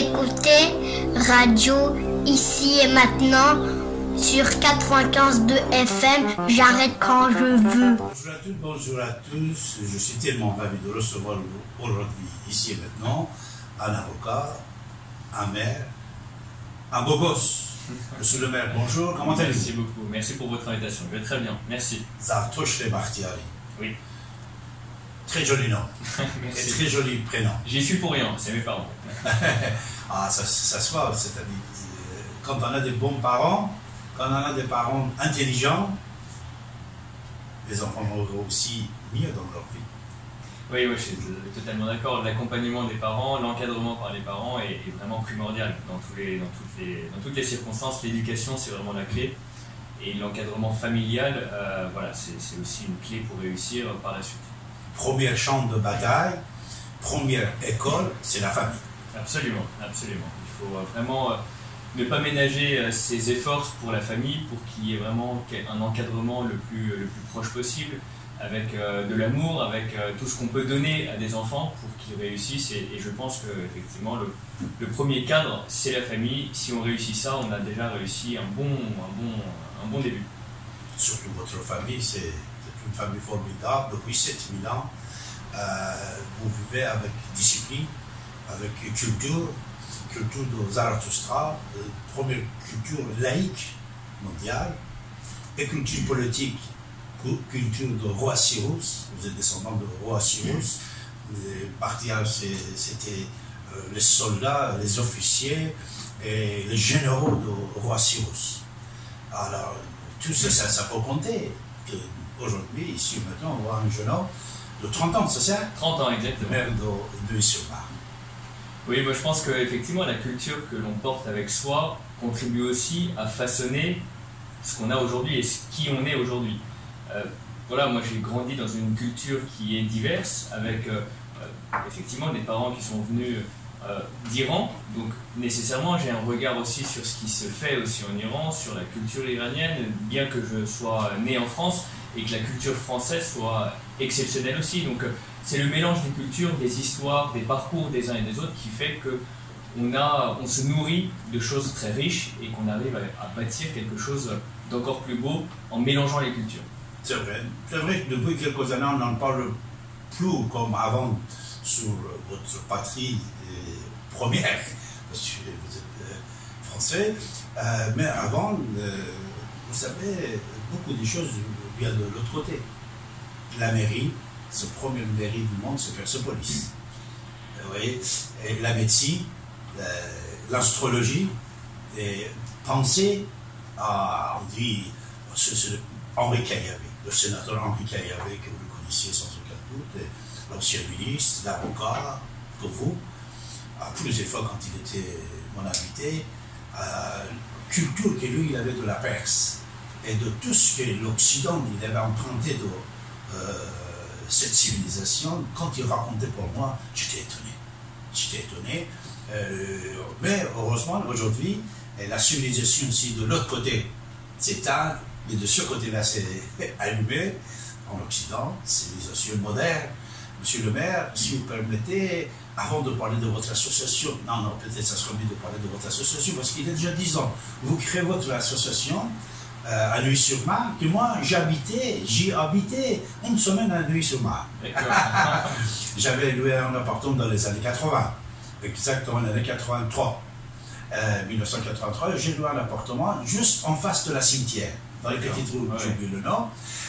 écoutez Radio Ici et Maintenant sur 95.2 FM. J'arrête quand je veux. Bonjour à toutes, bonjour à tous. Je suis tellement ravi de recevoir aujourd'hui, ici et maintenant, un avocat, un maire, un beau gosse. Monsieur le maire, bonjour, comment allez-vous? Merci beaucoup, merci pour votre invitation. Je vais très bien, merci. Zartoche Bakhtiari. Oui. Très joli nom. Merci. Et très joli prénom. J'y suis pour rien, c'est mes parents. Ah, ça se voit, c'est-à-dire, quand on a des bons parents, quand on a des parents intelligents, les enfants vont aussi mieux dans leur vie. Oui, je suis totalement d'accord. L'accompagnement des parents, l'encadrement par les parents est vraiment primordial dans toutes les circonstances. L'éducation, c'est vraiment la clé. Et l'encadrement familial, voilà, c'est aussi une clé pour réussir par la suite. Premier champ de bataille, première école, c'est la famille. Absolument, absolument. Il faut vraiment ne pas ménager ses efforts pour la famille, pour qu'il y ait vraiment un encadrement le plus proche possible, avec de l'amour, avec tout ce qu'on peut donner à des enfants pour qu'ils réussissent. Et je pense que effectivement le premier cadre, c'est la famille. Si on réussit ça, on a déjà réussi un bon début. Surtout votre famille, c'est une famille formidable. Depuis 7000 ans, vous vivez avec discipline, avec culture de Zarathustra, première culture laïque mondiale, et culture politique, culture de roi Cyrus. Vous êtes descendant de roi Cyrus. Les Bakhtiari, c'était les soldats, les officiers et les généraux de roi Cyrus. Alors, tout ça peut compter. Aujourd'hui, ici maintenant, on voit un jeune homme de 30 ans, c'est ça? 30 ans, exactement. Maire de Nuit-sur-Marne. Oui, moi je pense qu'effectivement la culture que l'on porte avec soi contribue aussi à façonner ce qu'on a aujourd'hui et qui on est aujourd'hui. Voilà, moi j'ai grandi dans une culture qui est diverse, avec effectivement des parents qui sont venus d'Iran, donc nécessairement j'ai un regard aussi sur ce qui se fait aussi en Iran, sur la culture iranienne, bien que je sois né en France et que la culture française soit exceptionnelle aussi. Donc c'est le mélange des cultures, des histoires, des parcours des uns et des autres qui fait que on se nourrit de choses très riches et qu'on arrive à bâtir quelque chose d'encore plus beau en mélangeant les cultures. C'est vrai que depuis quelques années, on n'en parle plus comme avant sur votre patrie première, parce que vous êtes français, mais avant, vous savez, beaucoup de choses viennent de l'autre côté. La mairie, c'est la première mairie du monde, c'est Persépolis. Vous voyez, et la médecine, l'astrologie, et penser à, on dit, c'est Henri Caillavé, le sénateur Henri Caillavé, que vous connaissiez sans aucun doute, l'ancien ministre, l'avocat, que vous, plusieurs fois quand il était mon invité, culture que lui, il avait de la Perse, et de tout ce que l'Occident, il avait emprunté de cette civilisation. Quand il racontait pour moi, j'étais étonné. Mais heureusement, aujourd'hui, la civilisation aussi de l'autre côté s'éteint, et de ce côté-là, c'est allumé en Occident, civilisation moderne. Monsieur le maire, si vous permettez, avant de parler de votre association, non, peut-être ça serait mieux de parler de votre association, parce qu'il y a déjà 10 ans, vous créez votre association à Nuit-sur-Marne, que moi, j'y habitais une semaine à Nuit-sur-Marne. J'avais loué un appartement dans les années 80, exactement dans les années 83. 1983, j'ai loué un appartement juste en face de la cimetière, dans les petites routes, j'ai oublié le nom.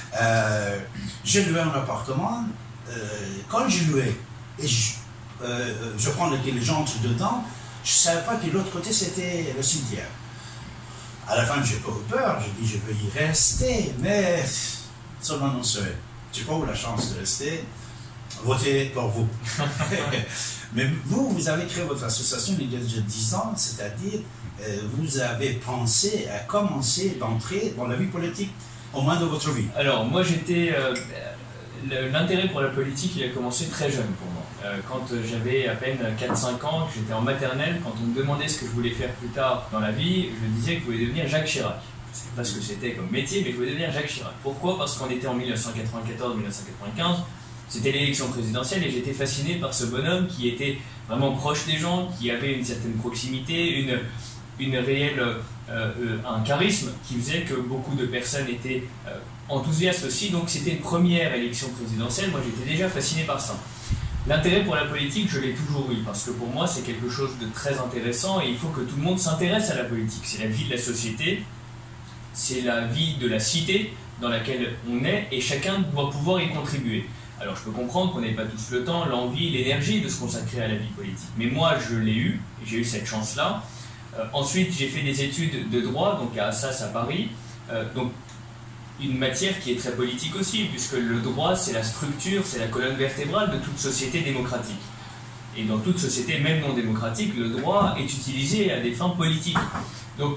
J'ai loué un appartement, quand j'ai loué, et je prends les gens entrent dedans, je ne savais pas que l'autre côté c'était le cimetière. À la fin, j'ai pas eu peur, j'ai dit je veux y rester, mais seulement non seul. Je n'ai pas eu la chance de rester, voter pour vous. Mais vous avez créé votre association il y a déjà 10 ans, c'est-à-dire vous avez pensé à commencer d'entrer dans la vie politique au moins de votre vie. Alors moi j'étais... l'intérêt pour la politique il a commencé très jeune pour moi. Quand j'avais à peine 4-5 ans, que j'étais en maternelle, quand on me demandait ce que je voulais faire plus tard dans la vie, je disais que je voulais devenir Jacques Chirac. Je ne sais pas ce que c'était comme métier, mais je voulais devenir Jacques Chirac. Pourquoi? Parce qu'on était en 1994-1995, C'était l'élection présidentielle et j'étais fasciné par ce bonhomme qui était vraiment proche des gens, qui avait une certaine proximité, une réelle, un charisme qui faisait que beaucoup de personnes étaient enthousiastes aussi. Donc c'était une première élection présidentielle, moi j'étais déjà fasciné par ça. L'intérêt pour la politique, je l'ai toujours eu, parce que pour moi c'est quelque chose de très intéressant et il faut que tout le monde s'intéresse à la politique. C'est la vie de la société, c'est la vie de la cité dans laquelle on est et chacun doit pouvoir y contribuer. Alors je peux comprendre qu'on n'ait pas tous le temps, l'envie, l'énergie de se consacrer à la vie politique. Mais moi je l'ai eu, j'ai eu cette chance-là. Ensuite j'ai fait des études de droit, donc à Assas à Paris. Donc une matière qui est très politique aussi, puisque le droit c'est la structure, c'est la colonne vertébrale de toute société démocratique. Et dans toute société, même non démocratique, le droit est utilisé à des fins politiques. Donc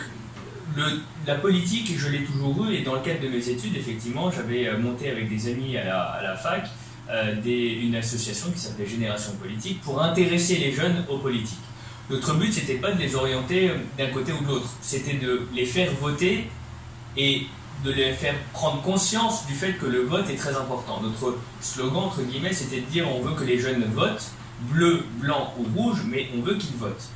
la politique, je l'ai toujours eu, et dans le cadre de mes études, effectivement, j'avais monté avec des amis à la fac une association qui s'appelait Génération Politique pour intéresser les jeunes aux politiques. Notre but, c'était pas de les orienter d'un côté ou de l'autre, c'était de les faire voter et de les faire prendre conscience du fait que le vote est très important. Notre slogan, entre guillemets, c'était de dire on veut que les jeunes votent, bleu, blanc ou rouge, mais on veut qu'ils votent.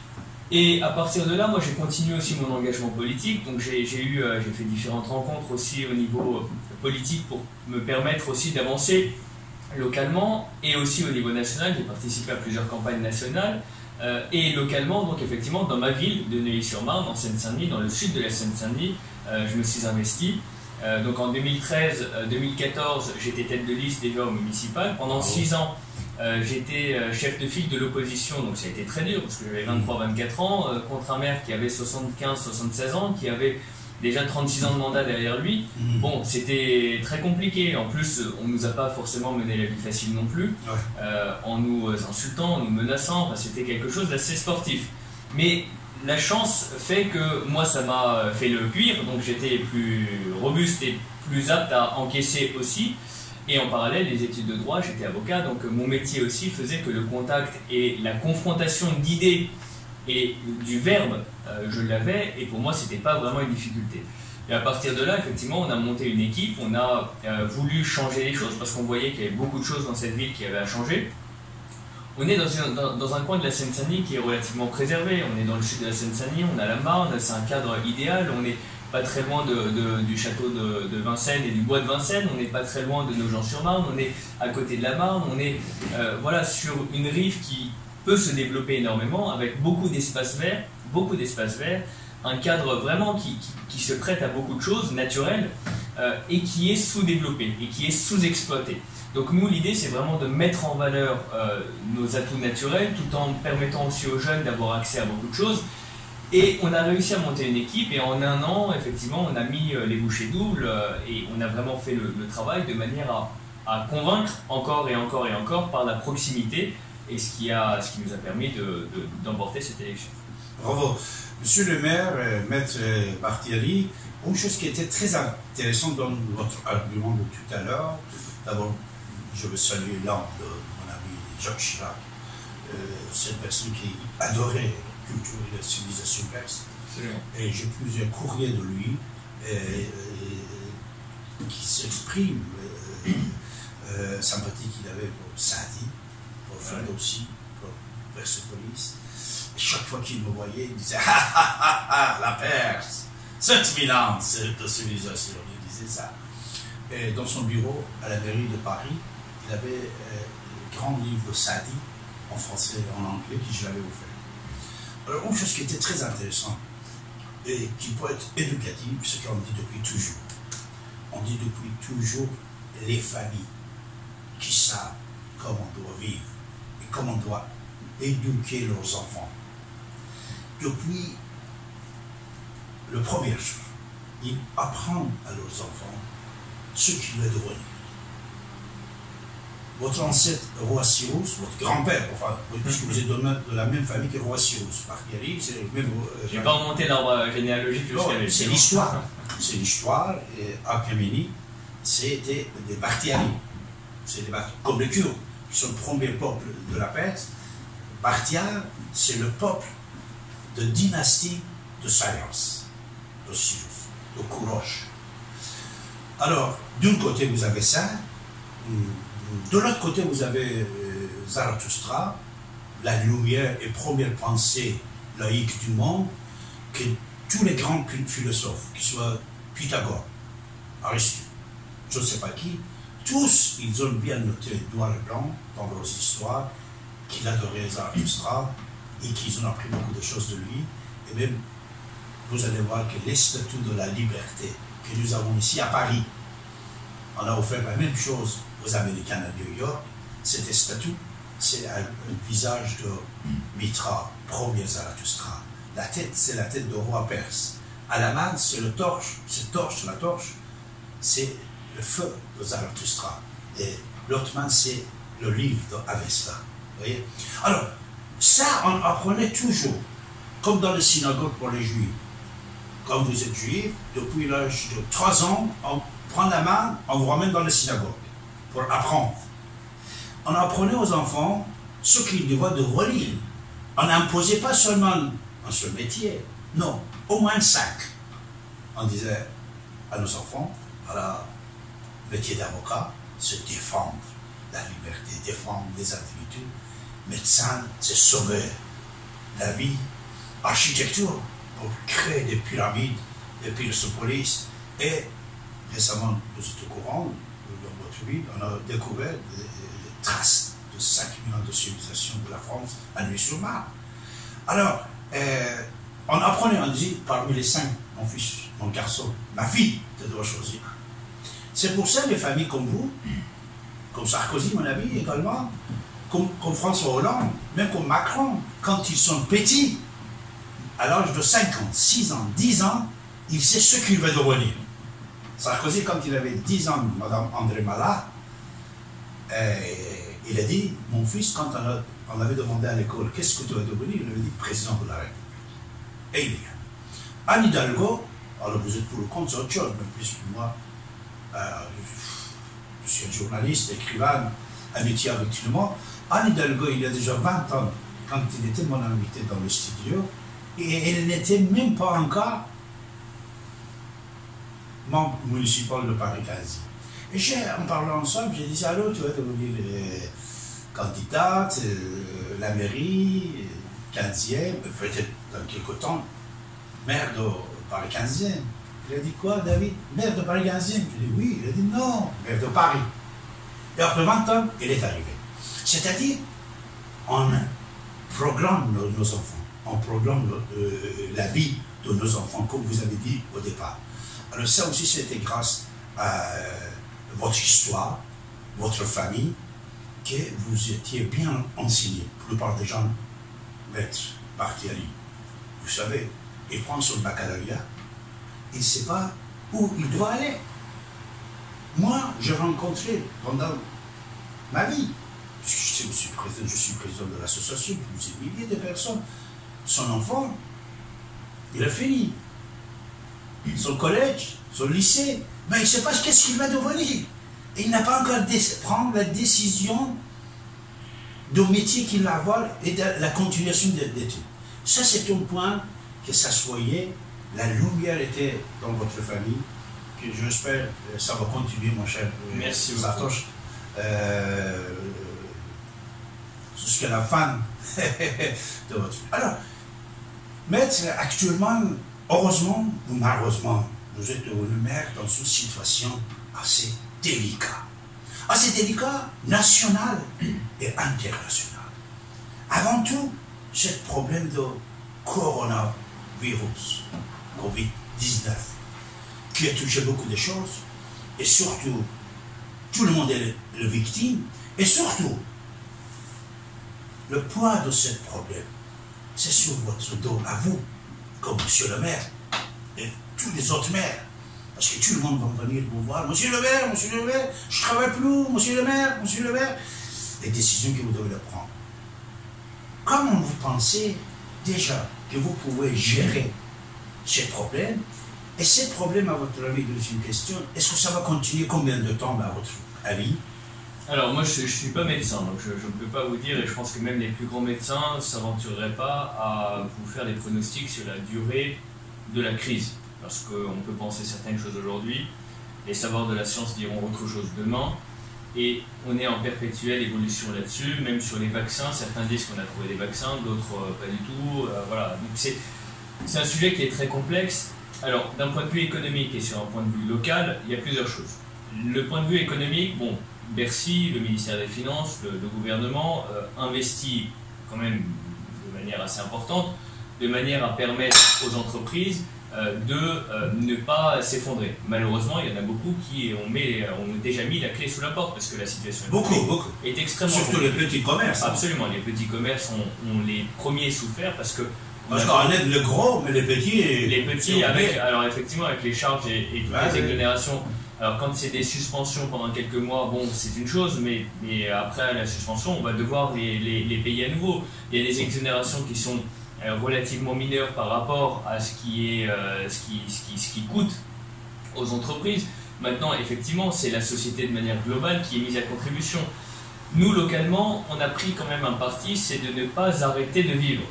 Et à partir de là, moi j'ai continué aussi mon engagement politique, donc j'ai fait différentes rencontres aussi au niveau politique pour me permettre aussi d'avancer localement et aussi au niveau national. J'ai participé à plusieurs campagnes nationales et localement, donc effectivement dans ma ville de Neuilly-sur-Marne, en Seine-Saint-Denis, dans le sud de la Seine-Saint-Denis, je me suis investi. Donc en 2013-2014, j'étais tête de liste déjà au municipal. Pendant 6 ans, j'étais chef de file de l'opposition, donc ça a été très dur parce que j'avais 23-24 ans, contre un maire qui avait 75-76 ans, qui avait déjà 36 ans de mandat derrière lui. Bon, c'était très compliqué. En plus, on ne nous a pas forcément mené la vie facile non plus, en nous insultant, en nous menaçant. Enfin, c'était quelque chose d'assez sportif. Mais la chance fait que moi, ça m'a fait le cuire, donc j'étais plus robuste et plus apte à encaisser aussi. Et en parallèle, les études de droit, j'étais avocat, donc mon métier aussi faisait que le contact et la confrontation d'idées et du verbe, je l'avais, et pour moi, c'était pas vraiment une difficulté. Et à partir de là, effectivement, on a monté une équipe, on a voulu changer les choses, parce qu'on voyait qu'il y avait beaucoup de choses dans cette ville qui avaient à changer. On est dans un coin de la Seine-Saint-Denis qui est relativement préservé, on est dans le sud de la Seine-Saint-Denis, on a la Marne, c'est un cadre idéal, on est pas très loin du château de Vincennes et du bois de Vincennes, on n'est pas très loin de Nogent-sur-Marne, on est à côté de la Marne, on est voilà, sur une rive qui peut se développer énormément avec beaucoup d'espaces verts, un cadre vraiment qui se prête à beaucoup de choses naturelles et qui est sous-développé et qui est sous-exploité. Donc nous, l'idée, c'est vraiment de mettre en valeur nos atouts naturels tout en permettant aussi aux jeunes d'avoir accès à beaucoup de choses. Et on a réussi à monter une équipe et en 1 an, effectivement, on a mis les bouchées doubles et on a vraiment fait le travail de manière à convaincre encore et encore et encore par la proximité et ce qui nous a permis d'emporter cette élection. Bravo. Monsieur le maire, maître Bartieri, une chose qui était très intéressante dans votre argument de tout à l'heure, d'abord, je veux saluer l'âme de mon ami Jacques Chirac, cette personne qui adorait la culture et la civilisation perse. Et j'ai plusieurs courriers de lui qui s'expriment sympathie qu'il avait pour Saadi, pour Ferdowsi, pour Persépolis. Et chaque fois qu'il me voyait, il disait la Perse, 7000 ans de civilisation, il disait ça. Et dans son bureau, à la mairie de Paris, il avait le grand livre de Saadi, en français et en anglais, que je l'avais offert. Alors, une chose qui était très intéressante, et qui peut être éducative, ce qu'on dit depuis toujours. On dit depuis toujours les familles qui savent comment on doit vivre et comment on doit éduquer leurs enfants. Depuis le premier jour, ils apprennent à leurs enfants ce qu'ils veulent devenir. Votre ancêtre roi Cyrus, votre grand-père, enfin, puisque vous êtes de la même famille que roi Cyrus, Bartieri, c'est le même. Je n'ai pas remonté l'arbre généalogique jusqu'à lui. C'est l'histoire. C'est l'histoire, et Achaéménide, c'était des Bartieri. C'est des Bartieri, comme les Kurdes, qui sont le premier peuple de la Perse. Bartier, c'est le peuple de dynastie de Cyrus, de Cyrus, de Kourosh. Alors, d'un côté, vous avez ça, De l'autre côté, vous avez Zarathustra, la lumière et première pensée laïque du monde, que tous les grands philosophes, qu'ils soient Pythagore, Aristote, je ne sais pas qui, tous, ils ont bien noté noir et blanc dans leurs histoires qu'il adorait Zarathustra et qu'ils ont appris beaucoup de choses de lui. Et même, vous allez voir que les statues de la liberté que nous avons ici à Paris, on a offert la même chose aux Américains à New York. Cette statue, c'est un visage de Mitra, premier Zarathustra. La tête, c'est la tête de roi perse. À la main, c'est la torche, c'est le feu de Zarathustra. Et l'autre main, c'est le livre d'Avesta. Vous voyez? Alors, ça, on apprenait toujours, comme dans les synagogues pour les juifs. Quand vous êtes juif, depuis l'âge de 3 ans, on prend la main, on vous ramène dans les synagogues pour apprendre. On apprenait aux enfants ce qu'ils devaient de relire. On n'imposait pas seulement un seul métier, non, au moins 5. On disait à nos enfants, voilà, le métier d'avocat, c'est défendre la liberté, défendre les individus. Médecin, c'est sauver la vie. Architecture, pour créer des pyramides, des Persépolis. Et récemment, vous êtes au courant, dans votre livre, on a découvert les traces de 5000 ans de civilisation de la France à Nuit-sur-Marne. Alors, on apprenait, on disait, parmi les 5, mon fils, mon garçon, ma fille, tu dois choisir. C'est pour ça les familles comme vous, comme Sarkozy, mon ami, également, comme François Hollande, même comme Macron, quand ils sont petits, à l'âge de 5 ans, 6 ans, 10 ans, il sait ce qu'il veut devenir. Sarkozy, quand il avait 10 ans, Madame André Mallat, il a dit, mon fils, quand on avait demandé à l'école, qu'est-ce que tu vas devenir? Il avait dit, président de la République. Et il y a. Anne Hidalgo, alors vous êtes pour le compte, c'est autre chose, même puisque moi, je suis un journaliste, écrivain, amitié avec tout le monde. Anne Hidalgo, il y a déjà 20 ans, quand il était mon invité dans le studio, et elle n'était même pas encore membre municipal de Paris-15. Et en parlant ensemble, j'ai dit, allô, tu vas devenir candidate, la mairie, 15e, peut-être dans quelques temps, maire de Paris-15e. Il a dit quoi, David? Maire de Paris-15e? Je dis oui. Il a dit non, maire de Paris. Et après 20 ans, il est arrivé. C'est-à-dire, on programme nos enfants, on programme la vie de nos enfants, comme vous avez dit au départ. Alors ça aussi, c'était grâce à votre histoire, votre famille, que vous étiez bien enseignés. La plupart des gens, maîtres, Barthéry, vous savez, il prend son baccalauréat, il ne sait pas où il doit aller. Moi, j'ai rencontré pendant ma vie, je suis président de l'association, plusieurs milliers de personnes, son enfant, il a fini son collège, son lycée, mais il ne sait pas qu'est-ce qu'il va devenir. Et il n'a pas encore prendre la décision du métier qu'il va avoir et de la continuation d'études. Ça, c'est un point que ça soyait, la lumière était dans votre famille, que j'espère que ça va continuer, mon cher Satosh, jusqu'à la fin de votre vie. Alors, maître, actuellement, heureusement ou malheureusement, vous êtes devenu maire dans une situation assez délicate. Assez délicat, national et international. Avant tout, ce problème de coronavirus, Covid-19, qui a touché beaucoup de choses, et surtout, tout le monde est le victime, et surtout, le poids de ce problème, c'est sur votre dos, à vous, comme monsieur le maire, et tous les autres maires. Parce que tout le monde va venir vous voir, monsieur le maire, je ne travaille plus, monsieur le maire, les décisions que vous devez prendre. Comment vous pensez déjà que vous pouvez gérer ces problèmes? Et ces problèmes, à votre avis, c'est une question, est-ce que ça va continuer combien de temps, à votre avis? Alors moi je ne suis pas médecin, donc je ne peux pas vous dire, et je pense que même les plus grands médecins ne s'aventureraient pas à vous faire des pronostics sur la durée de la crise. Parce qu'on peut penser certaines choses aujourd'hui, les savoirs de la science diront autre chose demain, et on est en perpétuelle évolution là-dessus, même sur les vaccins. Certains disent qu'on a trouvé des vaccins, d'autres pas du tout. Voilà. Donc c'est un sujet qui est très complexe. Alors, d'un point de vue économique et sur un point de vue local, il y a plusieurs choses. Le point de vue économique, bon, Bercy, le ministère des Finances, le gouvernement investit quand même de manière assez importante, de manière à permettre aux entreprises de ne pas s'effondrer. Malheureusement, il y en a beaucoup qui ont déjà mis la clé sous la porte parce que la situation est extrêmement surtout compliquée. Les petits commerces. Absolument, les petits commerces ont les premiers souffert parce que parce qu'on aide le gros, mais les petits... Les petits, alors effectivement, avec les charges et toutes les exonérations, alors quand c'est des suspensions pendant quelques mois, bon, c'est une chose, mais après la suspension, on va devoir les payer à nouveau. Il y a des exonérations qui sont relativement mineures par rapport à ce qui coûte aux entreprises. Maintenant, effectivement, c'est la société de manière globale qui est mise à contribution. Nous, localement, on a pris quand même un parti, c'est de ne pas arrêter de vivre.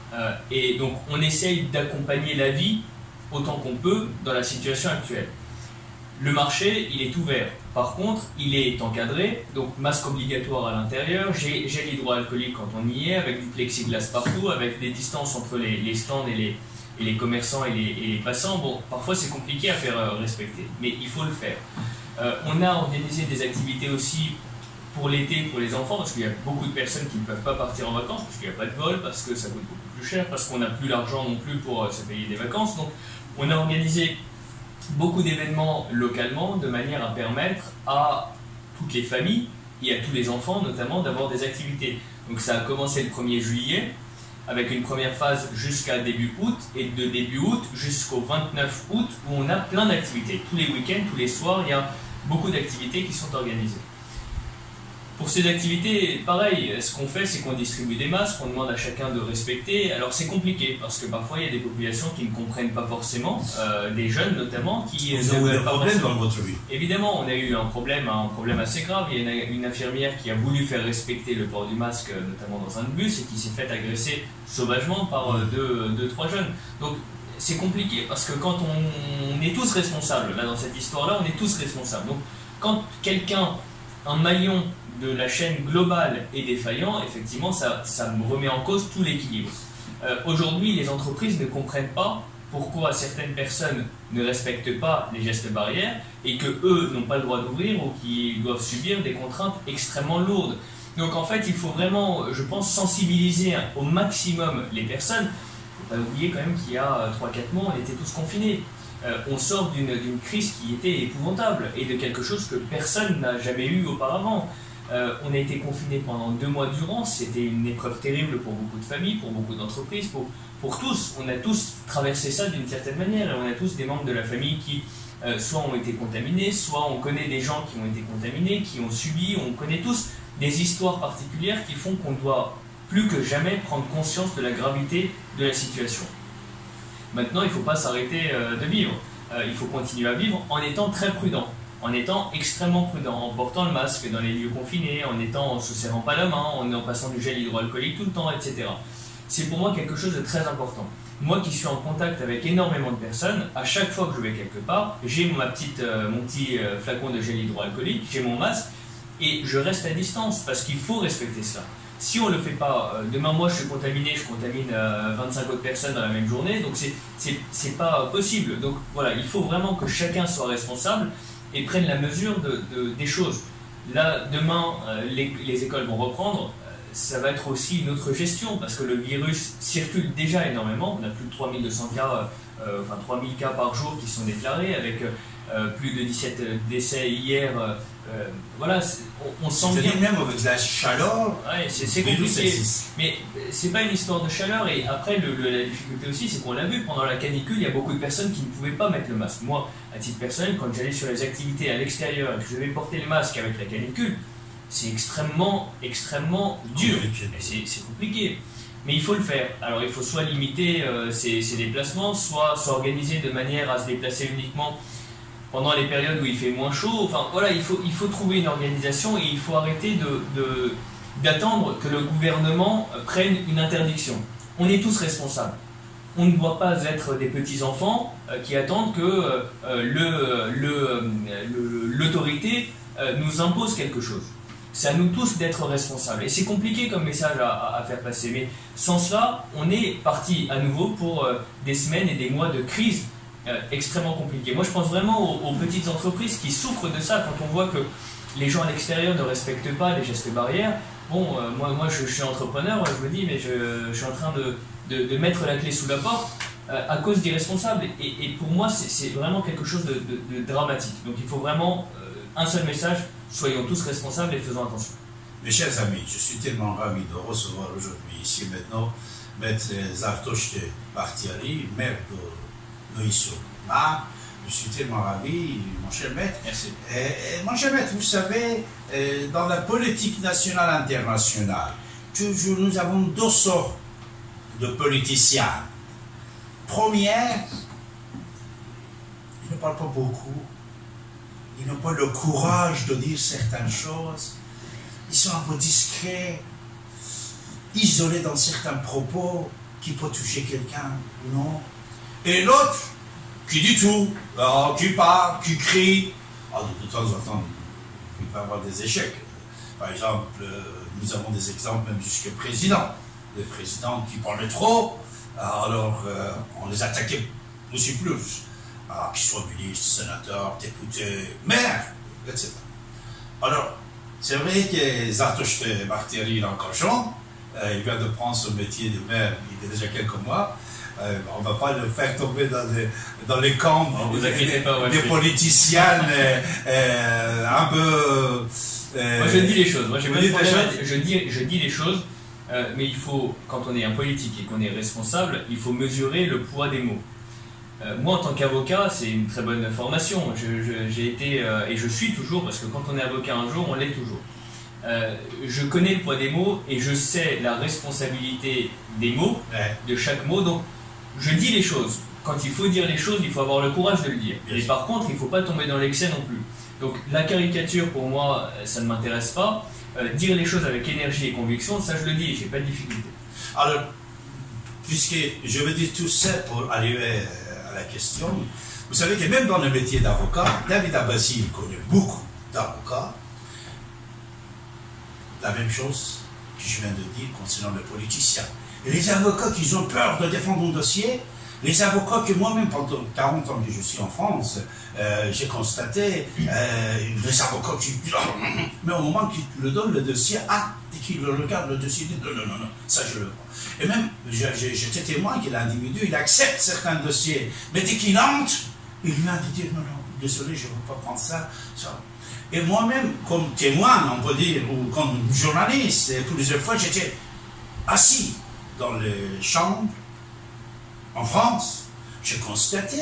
Et donc on essaye d'accompagner la vie autant qu'on peut dans la situation actuelle. Le marché, il est ouvert. Par contre, il est encadré, donc masque obligatoire à l'intérieur, gel hydroalcoolique quand on y est, avec du plexiglas partout, avec des distances entre les stands et les commerçants et les passants. Bon, parfois c'est compliqué à faire respecter, mais il faut le faire. On a organisé des activités aussi pour l'été, pour les enfants, parce qu'il y a beaucoup de personnes qui ne peuvent pas partir en vacances, parce qu'il n'y a pas de vol, parce que ça coûte beaucoup plus cher, parce qu'on n'a plus l'argent non plus pour se payer des vacances. Donc on a organisé beaucoup d'événements localement, de manière à permettre à toutes les familles, et à tous les enfants notamment, d'avoir des activités. Donc ça a commencé le 1er juillet, avec une première phase jusqu'à début août, et de début août jusqu'au 29 août, où on a plein d'activités. Tous les week-ends, tous les soirs, il y a beaucoup d'activités qui sont organisées. Pour ces activités, pareil, ce qu'on fait, c'est qu'on distribue des masques, on demande à chacun de respecter. Alors c'est compliqué, parce que parfois il y a des populations qui ne comprennent pas forcément, des jeunes notamment, qui Vous avez eu des problèmes dans votre vie? Évidemment, on a eu un problème assez grave. Il y a une infirmière qui a voulu faire respecter le port du masque, notamment dans un bus, et qui s'est fait agresser sauvagement par deux, trois jeunes. Donc c'est compliqué, parce que quand on est tous responsables, là dans cette histoire-là, on est tous responsables. Donc quand quelqu'un, un maillon de la chaîne globale est défaillant, effectivement, ça me remet en cause tout l'équilibre. Aujourd'hui, les entreprises ne comprennent pas pourquoi certaines personnes ne respectent pas les gestes barrières et que eux n'ont pas le droit d'ouvrir ou qui doivent subir des contraintes extrêmement lourdes. Donc en fait, il faut vraiment, je pense, sensibiliser au maximum les personnes. Il ne faut pas oublier quand même qu'il y a 3-4 mois, on était tous confinés. On sort d'une crise qui était épouvantable et de quelque chose que personne n'a jamais eu auparavant. On a été confinés pendant 2 mois durant, c'était une épreuve terrible pour beaucoup de familles, pour beaucoup d'entreprises, pour tous. On a tous traversé ça d'une certaine manière et on a tous des membres de la famille qui soit ont été contaminés, soit on connaît des gens qui ont été contaminés, qui ont subi, on connaît tous des histoires particulières qui font qu'on doit plus que jamais prendre conscience de la gravité de la situation. Maintenant, il ne faut pas s'arrêter de vivre, il faut continuer à vivre en étant très prudent. En étant extrêmement prudent, en portant le masque dans les lieux confinés, en se serrant pas la main, en passant du gel hydroalcoolique tout le temps, etc. C'est pour moi quelque chose de très important. Moi qui suis en contact avec énormément de personnes, à chaque fois que je vais quelque part, j'ai mon petit flacon de gel hydroalcoolique, j'ai mon masque, et je reste à distance, parce qu'il faut respecter cela. Si on ne le fait pas, demain moi je suis contaminé, je contamine 25 autres personnes dans la même journée, donc c'est pas possible. Donc voilà, il faut vraiment que chacun soit responsable, et prennent la mesure des choses. Là, demain, les écoles vont reprendre, ça va être aussi une autre gestion, parce que le virus circule déjà énormément, on a plus de 3200 cas, 3000 cas par jour qui sont déclarés, avec plus de 17 décès hier. Voilà, on sent bien. Même avec la chaleur, c'est compliqué. Mais c'est pas une histoire de chaleur, et après la difficulté aussi, c'est qu'on l'a vu pendant la canicule, il y a beaucoup de personnes qui ne pouvaient pas mettre le masque. Moi, à titre personnel, quand j'allais sur les activités à l'extérieur et que je devais porter le masque avec la canicule, c'est extrêmement dur. Et c'est compliqué. Mais il faut le faire. Alors il faut soit limiter ses déplacements, soit s'organiser de manière à se déplacer uniquement pendant les périodes où il fait moins chaud. Enfin voilà, il faut trouver une organisation, et il faut arrêter d'attendre que le gouvernement prenne une interdiction. On est tous responsables. On ne doit pas être des petits-enfants qui attendent que l'autorité nous impose quelque chose. C'est à nous tous d'être responsables. Et c'est compliqué comme message à faire passer. Mais sans cela, on est parti à nouveau pour des semaines et des mois de crise extrêmement compliqués. Moi, je pense vraiment aux petites entreprises qui souffrent de ça quand on voit que les gens à l'extérieur ne respectent pas les gestes barrières. Bon, moi je suis entrepreneur, je me dis, mais je suis en train de mettre la clé sous la porte à cause d'irresponsables. Et pour moi, c'est vraiment quelque chose de dramatique. Donc il faut vraiment un seul message, soyons tous responsables et faisons attention. Mes chers amis, je suis tellement ravi de recevoir aujourd'hui ici maintenant Maître Zartoshte Bakhtiari, maire de Noisy-sur-Marne. Je suis tellement ravi, mon cher maître. Merci. Mon cher maître, vous savez, dans la politique nationale internationale, toujours nous avons deux sortes de politiciens. Première, ils ne parlent pas beaucoup, ils n'ont pas le courage de dire certaines choses, ils sont un peu discrets, isolés dans certains propos qui peuvent toucher quelqu'un ou non. Et l'autre, qui dit tout, qui parle, qui crie. De temps en temps, il peut y avoir des échecs. Par exemple, nous avons des exemples même jusqu'au président. Des présidents qui parlaient trop, alors on les attaquait aussi plus. Qu'ils soient ministres, sénateurs, députés, maires, etc. Alors, c'est vrai que Zartoshte Bakhtiari, il est encore jeune. Il vient de prendre son métier de maire il y a déjà quelques mois. On ne va pas le faire tomber dans les camps des politiciens un peu... Moi je dis les choses, moi j'ai pas de problème, je dis les choses, mais il faut, quand on est un politique et qu'on est responsable, il faut mesurer le poids des mots. Moi en tant qu'avocat, c'est une très bonne formation, j'ai été, et je suis toujours, parce que quand on est avocat un jour, on l'est toujours. Je connais le poids des mots et je sais la responsabilité des mots, de chaque mot, donc je dis les choses. Quand il faut dire les choses, il faut avoir le courage de le dire. Et par contre, il ne faut pas tomber dans l'excès non plus. Donc la caricature, pour moi, ça ne m'intéresse pas. Dire les choses avec énergie et conviction, ça je le dis, j'ai pas de difficulté. Alors, puisque je veux dire tout ça pour arriver à la question, vous savez que même dans le métier d'avocat, David Abbasi connaît beaucoup d'avocats. La même chose que je viens de dire concernant les politiciens. Et les avocats qui ont peur de défendre un dossier, les avocats que moi-même, pendant 40 ans que je suis en France, j'ai constaté, les avocats qui... Mais au moment qu'ils le donnent le dossier, dès qu'ils regardent le dossier, ils disent non, ça je le vois. Et même, j'étais témoin que l'individu, il accepte certains dossiers, mais dès qu'il entre, il vient de dire non, désolé, je ne veux pas prendre ça. Et moi-même, comme témoin, on peut dire, ou comme journaliste, plusieurs fois, j'étais assis dans les chambres, en France, j'ai constaté,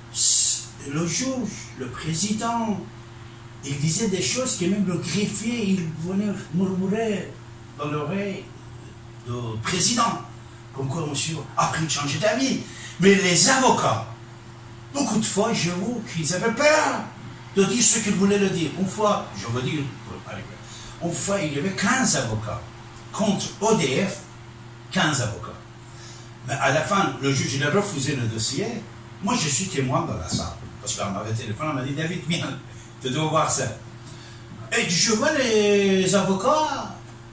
le juge, le président, il disait des choses que même le greffier, il venait murmurer dans l'oreille du président, comme quoi monsieur a pris de changer d'avis. Mais les avocats, beaucoup de fois, je vois qu'ils avaient peur de dire ce qu'ils voulaient le dire. Une fois, je veux dire, une fois, il y avait 15 avocats contre ODF, 15 avocats. Mais à la fin, le juge, il a refusé le dossier. Moi, je suis témoin dans la salle. Parce qu'on m'avait téléphoné, on m'a dit, David, viens, tu dois voir ça. Et je vois les avocats,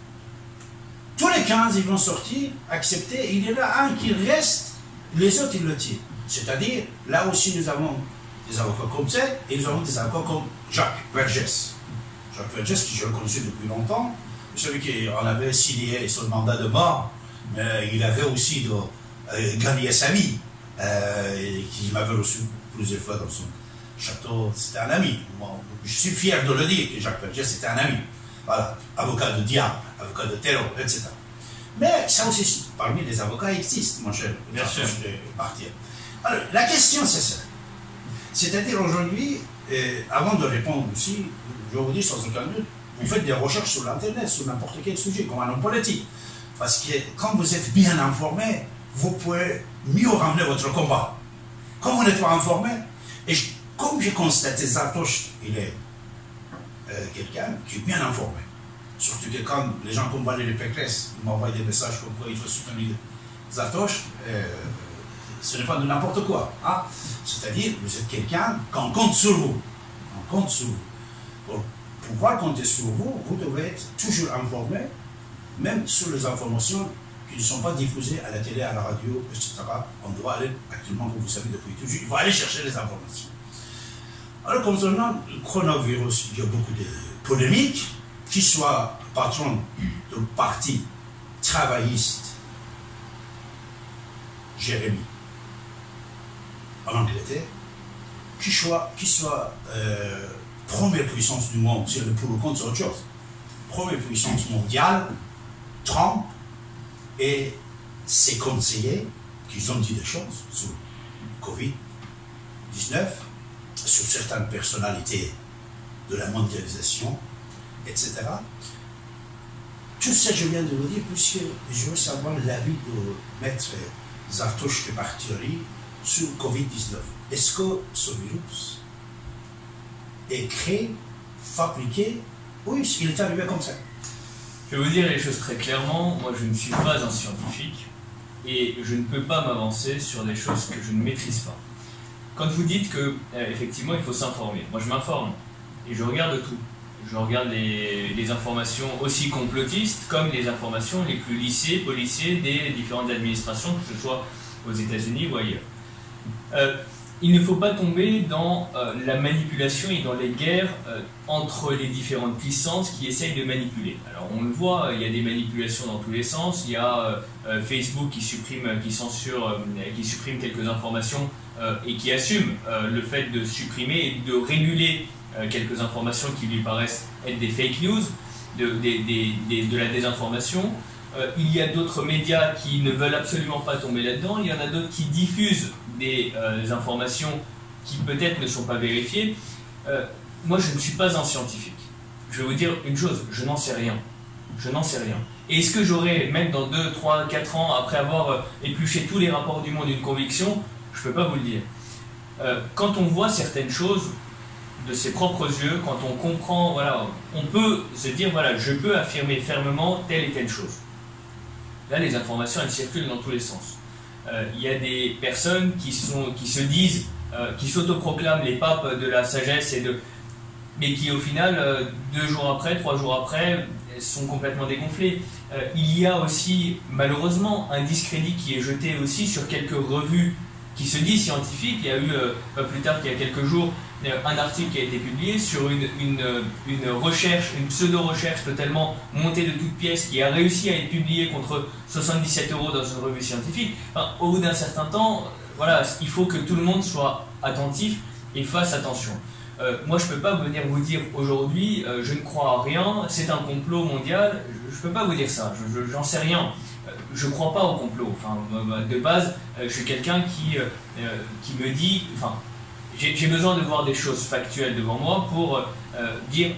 tous les 15, ils vont sortir, accepter. Il y en a un qui reste, les autres, ils le tirent. C'est-à-dire, là aussi, nous avons des avocats comme ça, et nous avons des avocats comme Jacques Vergès. Jacques Vergès, qui je le connaissais depuis longtemps, celui qui en avait signé son mandat de mort, mais il avait aussi gagné sa vie, qui m'avait reçu plusieurs fois dans son château. C'était un ami. Moi, je suis fier de le dire que Jacques Vergès était un ami. Voilà, avocat de diable, avocat de terror, etc. Mais ça aussi, parmi les avocats existent, mon cher. Bien sûr. Alors, la question, c'est ça. C'est-à-dire aujourd'hui, avant de répondre aussi, je vais vous dire sans aucun doute, vous faites des recherches sur l'Internet, sur n'importe quel sujet, comme un homme politique. Parce que quand vous êtes bien informé, vous pouvez mieux ramener votre combat. Quand vous n'êtes pas informé, et comme j'ai constaté, Zartoshte, il est quelqu'un qui est bien informé. Surtout que quand les gens comme Valérie Pécresse m'envoient des messages comme quoi il faut soutenir Zartoshte, ce n'est pas de n'importe quoi. Hein? C'est-à-dire, vous êtes quelqu'un qu'on compte sur vous. On compte sur vous. pouvoir compter sur vous, vous devez être toujours informé, même sur les informations qui ne sont pas diffusées à la télé, à la radio, etc. On doit aller, actuellement, comme vous savez depuis toujours, il faut aller chercher les informations. Alors, concernant le coronavirus, il y a beaucoup de polémiques, qu'il soit patron du parti travailliste, Jérémy, en Angleterre, qui soit première puissance du monde, c'est le pour le compte, c'est autre chose. Première puissance mondiale, Trump et ses conseillers qui ont dit des choses sur Covid-19, sur certaines personnalités de la mondialisation, etc. Tout ça, je viens de vous dire, puisque je veux savoir l'avis de Maître Zartouche de Barthéry sur Covid-19. Est-ce que ce virus est créé, fabriqué? Oui, il est arrivé comme ça. Je vais vous dire les choses très clairement. Moi, je ne suis pas un scientifique et je ne peux pas m'avancer sur des choses que je ne maîtrise pas. Quand vous dites que effectivement, il faut s'informer, moi je m'informe et je regarde tout. Je regarde les informations aussi complotistes comme les informations les plus lissées, policiers des différentes administrations, que ce soit aux États-Unis ou ailleurs. Il ne faut pas tomber dans la manipulation et dans les guerres entre les différentes puissances qui essayent de manipuler. Alors on le voit, il y a des manipulations dans tous les sens. Il y a Facebook qui supprime, qui censure, qui supprime quelques informations et qui assume le fait de supprimer et de réguler quelques informations qui lui paraissent être des fake news, de la désinformation. Il y a d'autres médias qui ne veulent absolument pas tomber là-dedans. Il y en a d'autres qui diffusent des informations qui peut-être ne sont pas vérifiées. Moi, je ne suis pas un scientifique. Je vais vous dire une chose, je n'en sais rien. Je n'en sais rien. Et est-ce que j'aurai, même dans 2, 3, 4 ans, après avoir épluché tous les rapports du monde, une conviction? Je ne peux pas vous le dire. Quand on voit certaines choses de ses propres yeux, quand on comprend, voilà, on peut se dire, voilà, je peux affirmer fermement telle et telle chose. Là, les informations, elles circulent dans tous les sens. Il y a des personnes qui se disent, qui s'autoproclament les papes de la sagesse, mais qui au final, 2 jours après, 3 jours après, sont complètement dégonflées. Il y a aussi, malheureusement, un discrédit qui est jeté aussi sur quelques revues qui se disent scientifiques. Il y a eu, pas plus tard qu'il y a quelques jours, un article qui a été publié sur une recherche, une pseudo-recherche totalement montée de toutes pièces qui a réussi à être publiée contre 77 € dans une revue scientifique. Enfin, au bout d'un certain temps, voilà, il faut que tout le monde soit attentif et fasse attention. Moi, je ne peux pas venir vous dire aujourd'hui, je ne crois à rien, c'est un complot mondial. Je ne peux pas vous dire ça, j'en sais rien. Je ne crois pas au complot. Enfin, de base, je suis quelqu'un qui me dit... Enfin, j'ai besoin de voir des choses factuelles devant moi pour dire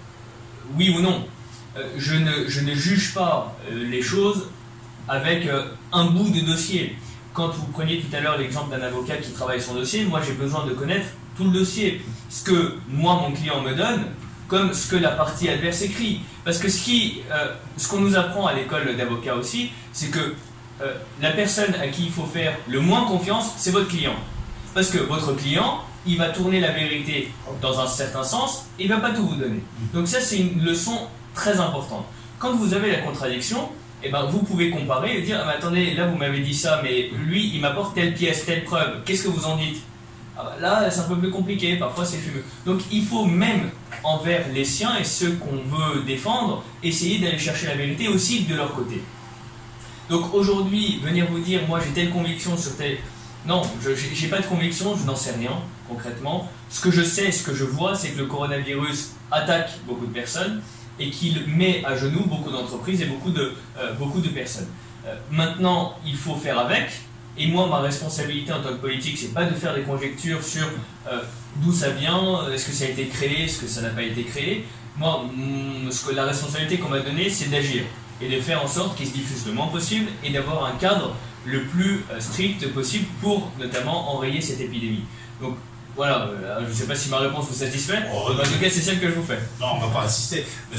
oui ou non. Je ne juge pas les choses avec un bout de dossier. Quand vous preniez tout à l'heure l'exemple d'un avocat qui travaille son dossier, moi j'ai besoin de connaître tout le dossier. Ce que moi, mon client me donne, comme ce que la partie adverse écrit. Parce que ce qu'on nous apprend à l'école d'avocat aussi, c'est que la personne à qui il faut faire le moins confiance, c'est votre client. Parce que votre client, il va tourner la vérité dans un certain sens et il ne va pas tout vous donner. Donc ça, c'est une leçon très importante. Quand vous avez la contradiction, eh ben, vous pouvez comparer et dire ah, « Attendez, là vous m'avez dit ça, mais lui, il m'apporte telle pièce, telle preuve. Qu'est-ce que vous en dites ?» Ah, ben, là, c'est un peu plus compliqué, parfois c'est fumeux. Donc il faut même envers les siens et ceux qu'on veut défendre, essayer d'aller chercher la vérité aussi de leur côté. Donc aujourd'hui, venir vous dire « Moi, j'ai telle conviction sur telle... » Non, je n'ai pas de conviction, je n'en sais rien concrètement. Ce que je sais, ce que je vois, c'est que le coronavirus attaque beaucoup de personnes et qu'il met à genoux beaucoup d'entreprises et beaucoup de personnes. Maintenant, il faut faire avec. Et moi, ma responsabilité en tant que politique, c'est pas de faire des conjectures sur d'où ça vient, est-ce que ça a été créé, est-ce que ça n'a pas été créé. Moi, la responsabilité qu'on m'a donnée, c'est d'agir et de faire en sorte qu'il se diffuse le moins possible et d'avoir un cadre le plus strict possible pour notamment enrayer cette épidémie. Donc voilà, je ne sais pas si ma réponse vous satisfait, en tout cas c'est celle que je vous fais. Non, on ne va pas insister. Mais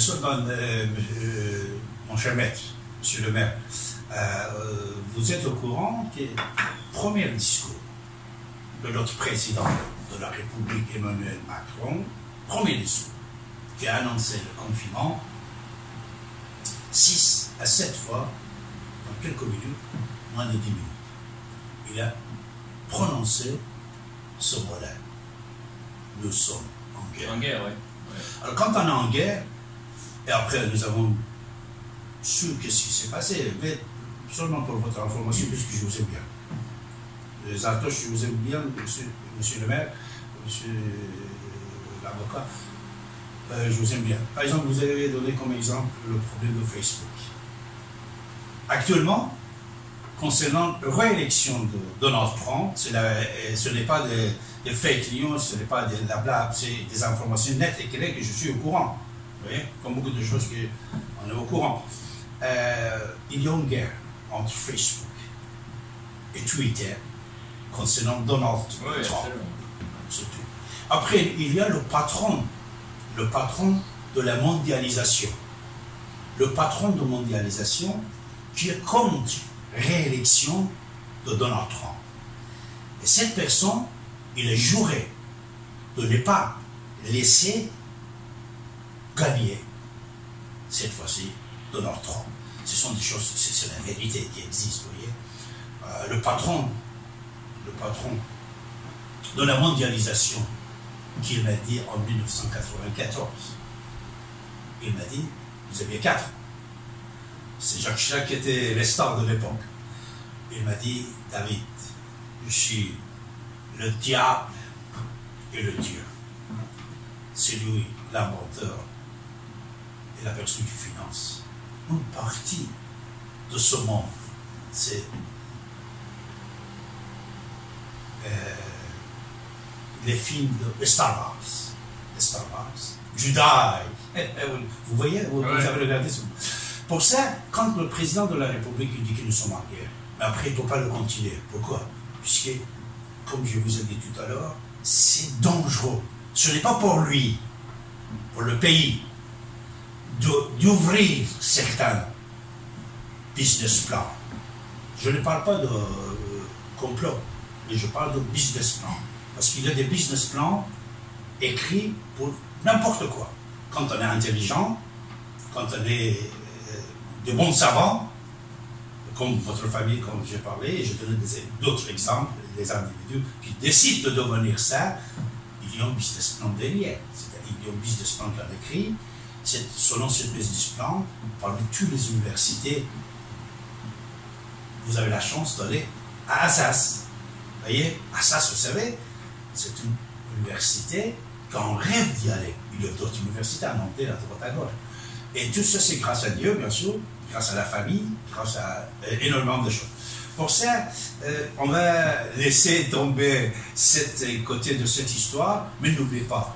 mon cher maître, monsieur le maire, vous êtes au courant que le premier discours de notre président de la République, Emmanuel Macron, premier discours, qui a annoncé le confinement 6 à 7 fois dans quelques minutes, moins de 10 minutes. Il a prononcé ce mot-là. Nous sommes en guerre. En guerre, oui. Alors quand on est en guerre, et après nous avons su qu'est-ce qui s'est passé, mais seulement pour votre information, puisque je vous aime bien. Zartoche, je vous aime bien, monsieur le maire, monsieur l'avocat, je vous aime bien. Par exemple, vous avez donné comme exemple le problème de Facebook. Actuellement, concernant la réélection de Donald Trump, ce n'est pas des fake news, ce n'est pas des blabla, c'est des informations nettes et claires que je suis au courant. Vous voyez, comme beaucoup de choses qu'on est au courant. Il y a une guerre entre Facebook et Twitter concernant Donald Trump. C'est tout. Après, il y a le patron de la mondialisation. Le patron de mondialisation qui est contre réélection de Donald Trump. Et cette personne, il a juré de ne pas laisser gagner, cette fois-ci, Donald Trump. Ce sont des choses, c'est la vérité qui existe, vous voyez. Le patron de la mondialisation, qu'il m'a dit en 1994, il m'a dit, vous aviez 4. C'est Jacques Chirac qui était le star de l'époque. Il m'a dit, David, je suis le diable et le Dieu. C'est lui l'inventeur et la personne qui finance. Une partie de ce monde, c'est les films de Star Wars. Judas. Vous voyez, vous avez regardé ça. Pour ça, quand le président de la République dit que nous sommes en guerre, mais après il ne peut pas le continuer. Pourquoi? Puisque, comme je vous ai dit tout à l'heure, c'est dangereux. Ce n'est pas pour lui, pour le pays, d'ouvrir certains business plans. Je ne parle pas de complot, mais je parle de business plans. Parce qu'il y a des business plans écrits pour n'importe quoi. Quand on est intelligent, quand on est de bons savants, comme votre famille, comme j'ai parlé, et je donne d'autres exemples, des individus qui décident de devenir ça, il y a un business plan derrière. C'est-à-dire qu'il y a un business plan qu'on a écrit. Selon ce business plan, parmi toutes les universités, vous avez la chance d'aller à Assas. Vous voyez, Assas, vous savez, c'est une université qu'on rêve d'y aller. Il y a d'autres universités à Nanterre, à droite à gauche. Et tout ça, c'est grâce à Dieu, bien sûr, grâce à la famille, grâce à énormément de choses. Pour ça, on va laisser tomber cet côté de cette histoire, mais n'oubliez pas,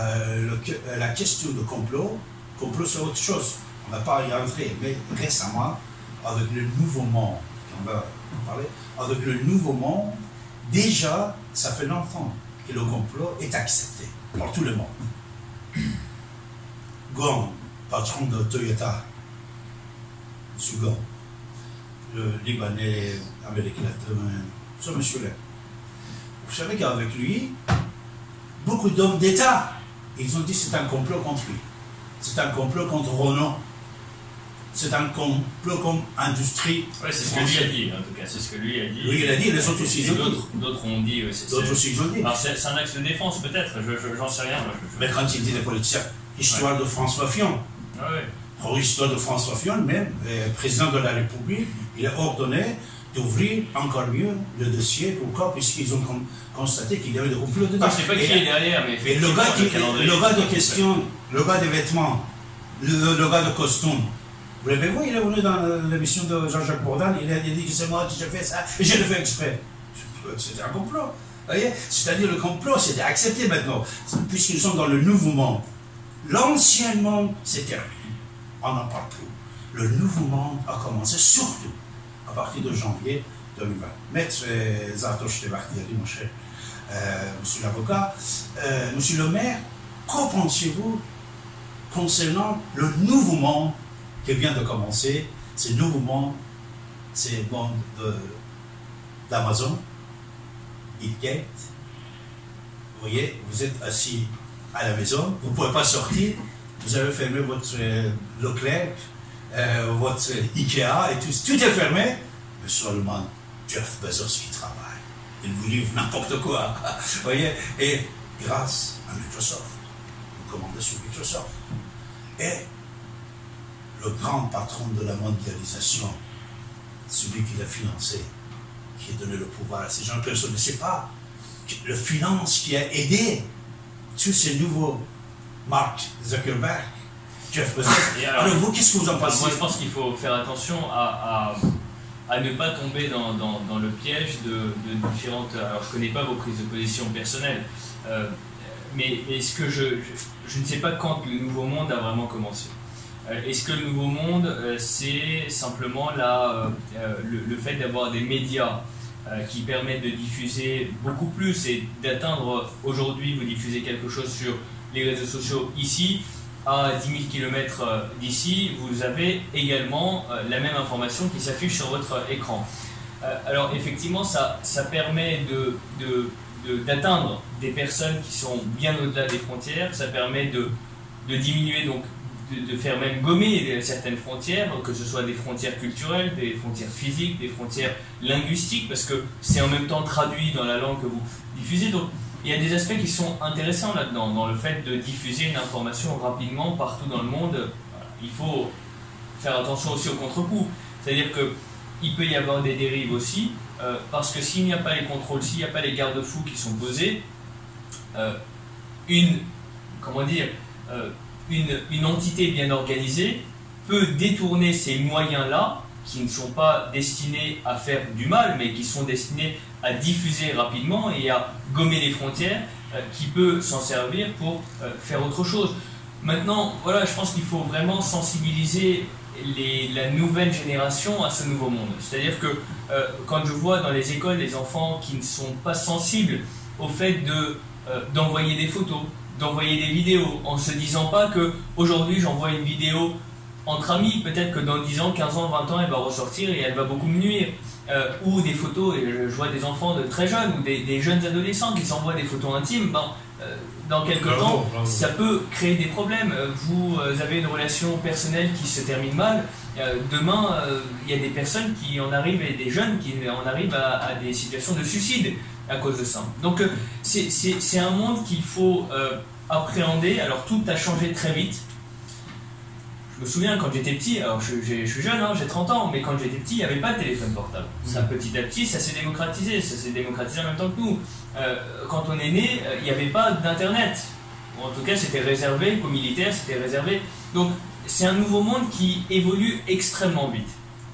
la question de complot, c'est autre chose. On ne va pas y entrer, mais récemment, avec le nouveau monde, on va en parler, avec le nouveau monde, déjà, ça fait longtemps que le complot est accepté par tout le monde. Gong, patron de Toyota, M. Gong, le Libanais, américain, ce monsieur-là. Vous savez qu'avec lui, beaucoup d'hommes d'État, ils ont dit que c'est un complot contre lui. C'est un complot contre Renault. C'est un complot contre industrie. Ouais, c'est ce que lui a dit, en tout cas. C'est ce que lui a dit. Lui, il a dit, les autres aussi. D'autres ont dit. D'autres aussi, ils ont dit. Alors, c'est un axe de défense, peut-être. J'en sais rien. Mais quand il dit les politiciens, histoire de François Fillon. Ah ouais. Pour l'histoire de François Fillon, même, président de la République, il a ordonné d'ouvrir encore mieux le dossier. Pourquoi? Puisqu'ils ont constaté qu'il y avait des complots dedans. Je ne sais pas qui est derrière, mais et le gars de question, le gars des vêtements, le gars de costume, vous l'avez vu, il est venu dans l'émission de Jean-Jacques Bourdin, il a dit que c'est moi qui j'ai fait ça, et je le fais exprès. C'était un complot. C'est-à-dire le complot, c'était accepté maintenant, puisqu'ils sont dans le nouveau monde. L'ancien monde, c'est terminé. On n'en parle plus. Le nouveau monde a commencé, surtout à partir de janvier 2020. Maître Zartoche Tebartieri, mon cher, monsieur l'avocat, monsieur le maire, qu'en pensez-vous concernant le nouveau monde qui vient de commencer? Ce nouveau monde, c'est le monde d'Amazon, Bill Gates. Vous voyez, vous êtes assis à la maison, vous ne pouvez pas sortir, vous avez fermé votre Leclerc, votre Ikea, et tout est fermé, mais seulement Jeff Bezos qui travaille. Il vous livre n'importe quoi. Vous voyez? Et grâce à Microsoft, vous commandez sur Microsoft. Et le grand patron de la mondialisation, celui qui l'a financé, qui a donné le pouvoir à ces gens, personne ne sait pas. Le finance qui a aidé tous ces nouveaux Mark Zuckerberg, Jeff Bezos. Alors vous, qu'est-ce que vous en pensez? Moi, je pense qu'il faut faire attention à ne pas tomber dans le piège de différentes... Alors, je ne connais pas vos prises de position personnelles, mais est-ce que je ne sais pas quand le nouveau monde a vraiment commencé. Est-ce que le nouveau monde, c'est simplement le fait d'avoir des médias qui permettent de diffuser beaucoup plus et d'atteindre, aujourd'hui, vous diffusez quelque chose sur les réseaux sociaux ici, à 10 000 km d'ici, vous avez également la même information qui s'affiche sur votre écran. Alors effectivement, ça permet d'atteindre des personnes qui sont bien au-delà des frontières, ça permet de diminuer, donc de faire même gommer certaines frontières, que ce soit des frontières culturelles, des frontières physiques, des frontières linguistiques, parce que c'est en même temps traduit dans la langue que vous diffusez. Donc il y a des aspects qui sont intéressants là-dedans, dans le fait de diffuser une information rapidement partout dans le monde. Il faut faire attention aussi au contre-coup. C'est-à-dire qu'il peut y avoir des dérives aussi, parce que s'il n'y a pas les contrôles, s'il n'y a pas les garde-fous qui sont posés, une entité bien organisée peut détourner ces moyens-là, qui ne sont pas destinés à faire du mal, mais qui sont destinés à diffuser rapidement et à gommer les frontières, qui peut s'en servir pour faire autre chose. Maintenant, voilà, je pense qu'il faut vraiment sensibiliser la nouvelle génération à ce nouveau monde. C'est-à-dire que quand je vois dans les écoles des enfants qui ne sont pas sensibles au fait d'envoyer des photos, d'envoyer des vidéos, en se disant pas que aujourd'hui j'envoie une vidéo entre amis, peut-être que dans 10 ans, 15 ans, 20 ans, elle va ressortir et elle va beaucoup me nuire. Ou des photos, et je vois des enfants de très jeunes, ou des jeunes adolescents qui s'envoient des photos intimes, dans quelques temps, ça peut créer des problèmes. Vous avez une relation personnelle qui se termine mal, demain, il y a des personnes qui en arrivent, et des jeunes qui en arrivent à des situations de suicide à cause de ça. Donc c'est un monde qu'il faut appréhender. Alors tout a changé très vite. Je me souviens quand j'étais petit, alors je suis jeune, hein, j'ai 30 ans, mais quand j'étais petit, il n'y avait pas de téléphone portable. Ça, petit à petit, ça s'est démocratisé en même temps que nous. Quand on est né, il n'y avait pas d'internet. En tout cas, c'était réservé, qu'aux militaires, c'était réservé. Donc, c'est un nouveau monde qui évolue extrêmement vite.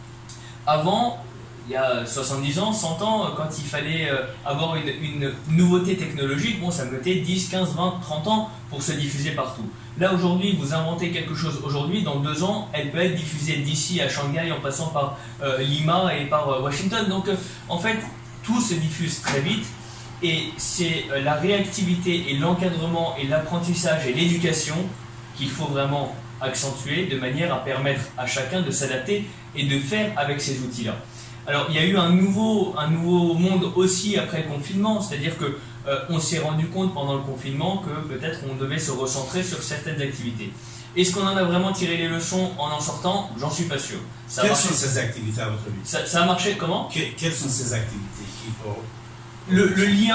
Avant, il y a 70 ans, 100 ans, quand il fallait avoir une nouveauté technologique, bon, ça mettait 10, 15, 20, 30 ans pour se diffuser partout. Là, aujourd'hui, vous inventez quelque chose aujourd'hui, dans 2 ans, elle peut être diffusée d'ici à Shanghai en passant par Lima et par Washington. Donc, en fait, tout se diffuse très vite et c'est la réactivité et l'encadrement et l'apprentissage et l'éducation qu'il faut vraiment accentuer de manière à permettre à chacun de s'adapter et de faire avec ces outils-là. Alors, il y a eu un nouveau monde aussi après le confinement, c'est-à-dire que on s'est rendu compte pendant le confinement que peut-être on devait se recentrer sur certaines activités. Est-ce qu'on en a vraiment tiré les leçons en sortant? J'en suis pas sûr. Quelles sont ces activités à votre avis? Ça a marché comment? Quelles sont ces activités qu'il faut... Le lien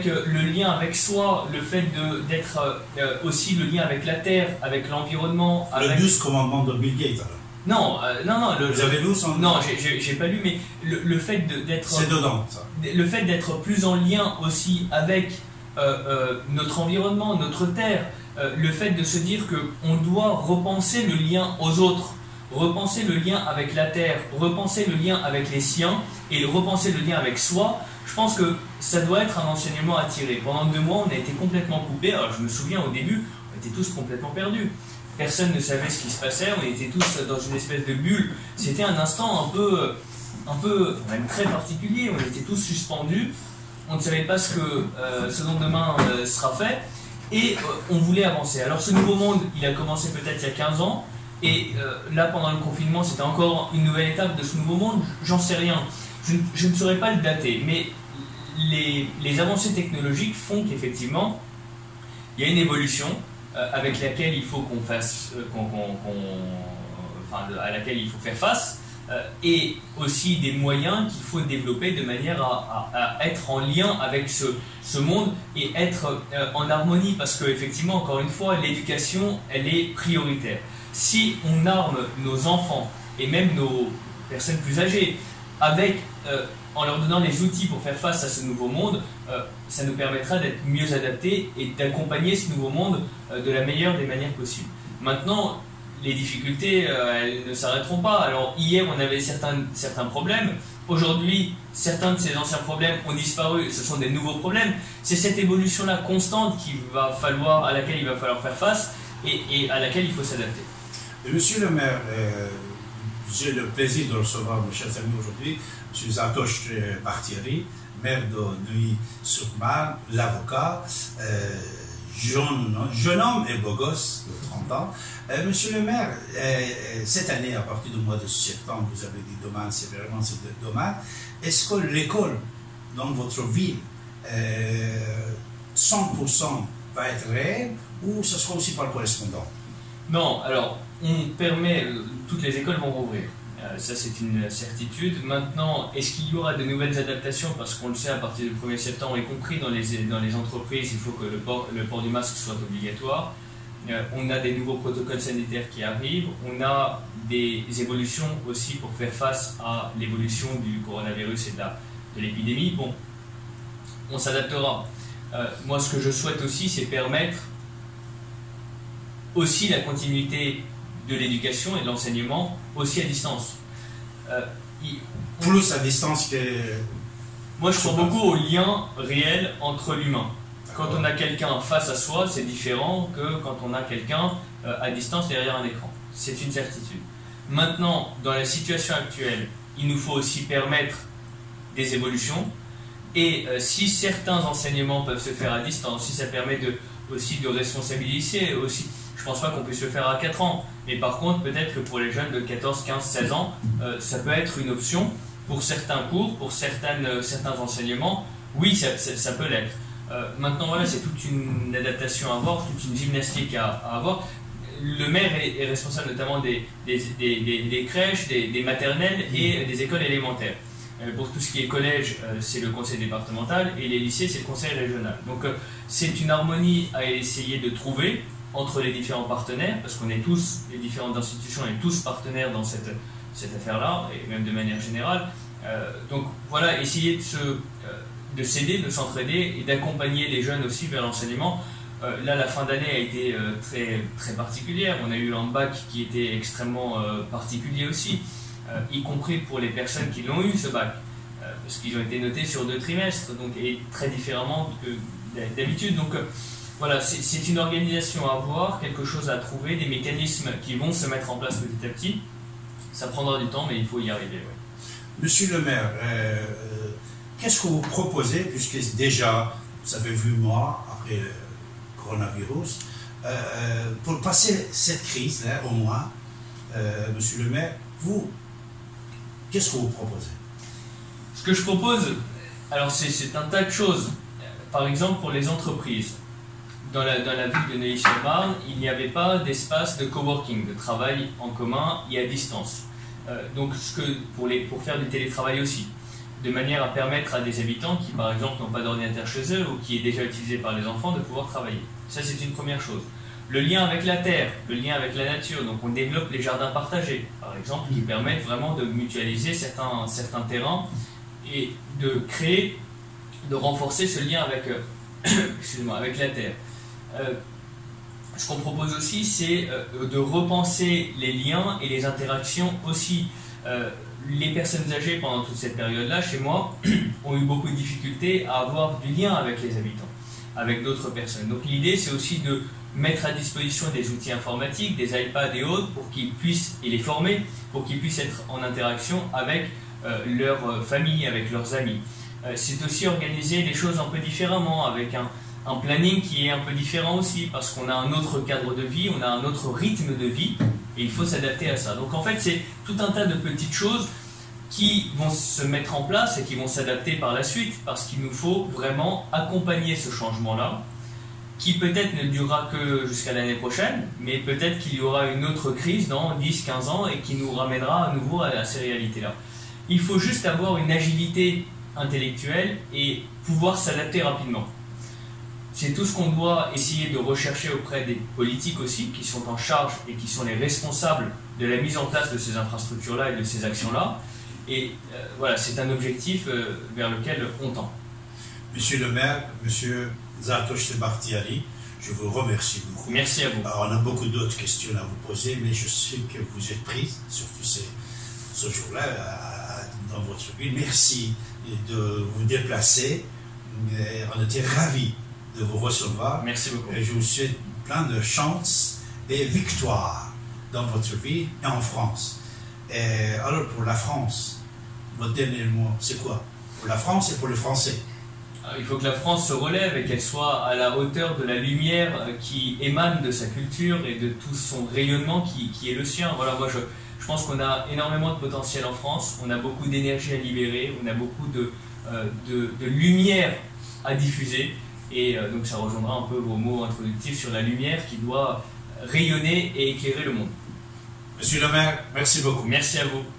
avec soi, le fait d'être aussi le lien avec la terre, avec l'environnement. Le 12 commandements de Bill Gates alors. Non. Vous avez lu son... Non, j'ai pas lu, mais le fait d'être... C'est dedans, ça. Le fait d'être plus en lien aussi avec notre environnement, notre terre, le fait de se dire qu'on doit repenser le lien aux autres, repenser le lien avec la terre, repenser le lien avec les siens et repenser le lien avec soi, je pense que ça doit être un enseignement à tirer. Pendant 2 mois, on a été complètement coupés. Alors, je me souviens au début, on était tous complètement perdus. Personne ne savait ce qui se passait, on était tous dans une espèce de bulle. C'était un instant un peu, même très particulier, on était tous suspendus, on ne savait pas ce dont demain sera fait, et on voulait avancer. Alors ce nouveau monde, il a commencé peut-être il y a 15 ans, et là pendant le confinement, c'était encore une nouvelle étape de ce nouveau monde, j'en sais rien. Je ne saurais pas le dater, mais les avancées technologiques font qu'effectivement, il y a une évolution. avec laquelle il faut qu'on fasse, à laquelle il faut faire face, et aussi des moyens qu'il faut développer de manière à être en lien avec ce monde et être en harmonie, parce qu'effectivement, encore une fois, l'éducation, elle est prioritaire. Si on arme nos enfants et même nos personnes plus âgées en leur donnant les outils pour faire face à ce nouveau monde, ça nous permettra d'être mieux adaptés et d'accompagner ce nouveau monde de la meilleure des manières possibles. Maintenant, les difficultés, elles ne s'arrêteront pas. Alors hier, on avait certains problèmes. Aujourd'hui, certains de ces anciens problèmes ont disparu. Ce sont des nouveaux problèmes. C'est cette évolution-là constante à laquelle il va falloir faire face et à laquelle il faut s'adapter. Monsieur le maire, j'ai le plaisir de recevoir mes chers amis aujourd'hui. M. Zatoche Bartieri, maire de Neuilly-sur-Marne, l'avocat, jeune homme et beau gosse de 30 ans. Monsieur le maire, cette année, à partir du mois de septembre, vous avez dit demain, c'est vraiment ce domaine. Est-ce que l'école dans votre ville, 100% va être réelle ou ce sera aussi par correspondant? Non, alors, toutes les écoles vont rouvrir. Ça, c'est une certitude. Maintenant, est-ce qu'il y aura de nouvelles adaptations? Parce qu'on le sait, à partir du 1er septembre, y compris dans les entreprises, il faut que le port du masque soit obligatoire. On a des nouveaux protocoles sanitaires qui arrivent. On a des évolutions aussi pour faire face à l'évolution du coronavirus et de l'épidémie. Bon, on s'adaptera. Moi, ce que je souhaite aussi, c'est permettre aussi la continuité de l'éducation et de l'enseignement aussi à distance. Plus à distance que... Moi, je crois beaucoup au lien réel entre l'humain. Quand on a quelqu'un face à soi, c'est différent que quand on a quelqu'un à distance derrière un écran. C'est une certitude. Maintenant, dans la situation actuelle, il nous faut aussi permettre des évolutions. Et si certains enseignements peuvent se faire à distance, si ça permet aussi de responsabiliser, aussi, je ne pense pas qu'on puisse le faire à 4 ans. Mais par contre, peut-être que pour les jeunes de 14, 15, 16 ans, ça peut être une option pour certains cours, pour certains enseignements. Oui, ça peut l'être. Maintenant, voilà, c'est toute une adaptation à avoir, toute une gymnastique à avoir. Le maire est responsable notamment des crèches, des maternelles et des écoles élémentaires. Pour tout ce qui est collège, c'est le conseil départemental et les lycées, c'est le conseil régional. Donc, c'est une harmonie à essayer de trouver entre les différents partenaires, parce qu'on est tous, les différentes institutions, on est tous partenaires dans cette affaire-là, et même de manière générale. Donc, voilà, essayer de s'aider, de s'entraider et d'accompagner les jeunes aussi vers l'enseignement. Là, la fin d'année a été très, très particulière. On a eu un bac qui était extrêmement particulier aussi, y compris pour les personnes qui l'ont eu, ce bac, parce qu'ils ont été notés sur 2 trimestres, donc, et très différemment que d'habitude. Donc, voilà, c'est une organisation à avoir, quelque chose à trouver, des mécanismes qui vont se mettre en place petit à petit. Ça prendra du temps, mais il faut y arriver. Ouais. Monsieur le maire, qu'est-ce que vous proposez, puisque déjà, vous avez vu moi, après le coronavirus, pour passer cette crise, là, au moins, monsieur le maire, vous, qu'est-ce que vous proposez? Ce que je propose, alors c'est un tas de choses. Par exemple, pour les entreprises, dans la ville de Neuilly-sur-Marne, il n'y avait pas d'espace de coworking, de travail en commun et à distance. Donc, pour faire du télétravail aussi, de manière à permettre à des habitants qui, par exemple, n'ont pas d'ordinateur chez eux ou qui est déjà utilisé par les enfants de pouvoir travailler. Ça, c'est une première chose. Le lien avec la terre, le lien avec la nature. Donc, on développe les jardins partagés, par exemple, qui permettent vraiment de mutualiser certains terrains et de créer, de renforcer ce lien avec, avec la terre. Ce qu'on propose aussi, c'est de repenser les liens et les interactions aussi. Les personnes âgées, pendant toute cette période-là, chez moi, ont eu beaucoup de difficultés à avoir du lien avec les habitants, avec d'autres personnes. Donc l'idée, c'est aussi de mettre à disposition des outils informatiques, des iPads et autres, pour qu'ils puissent, et les former, pour qu'ils puissent être en interaction avec leur famille, avec leurs amis. C'est aussi organiser les choses un peu différemment, avec un planning qui est un peu différent aussi, parce qu'on a un autre cadre de vie, on a un autre rythme de vie, et il faut s'adapter à ça. Donc en fait, c'est tout un tas de petites choses qui vont se mettre en place et qui vont s'adapter par la suite, parce qu'il nous faut vraiment accompagner ce changement-là, qui peut-être ne durera que jusqu'à l'année prochaine, mais peut-être qu'il y aura une autre crise dans 10-15 ans et qui nous ramènera à nouveau à ces réalités-là. Il faut juste avoir une agilité intellectuelle et pouvoir s'adapter rapidement. C'est tout ce qu'on doit essayer de rechercher auprès des politiques aussi, qui sont en charge et qui sont les responsables de la mise en place de ces infrastructures-là et de ces actions-là. Et voilà, c'est un objectif vers lequel on tend. Monsieur le maire, monsieur Zartosh Tebartiali, je vous remercie beaucoup. Merci à vous. Alors, on a beaucoup d'autres questions à vous poser, mais je sais que vous êtes prise, surtout ce jour-là, dans votre ville. Merci de vous déplacer. On était ravis de vous recevoir. Merci beaucoup. Et je vous souhaite plein de chance et victoire dans votre vie et en France. Et alors, pour la France, votre dernier mot, c'est quoi? Pour la France et pour les Français. Il faut que la France se relève et qu'elle soit à la hauteur de la lumière qui émane de sa culture et de tout son rayonnement qui est le sien. Voilà, moi je pense qu'on a énormément de potentiel en France, on a beaucoup d'énergie à libérer, on a beaucoup de lumière à diffuser et donc ça rejoindra un peu vos mots introductifs sur la lumière qui doit rayonner et éclairer le monde. Monsieur le maire, merci beaucoup. Merci à vous.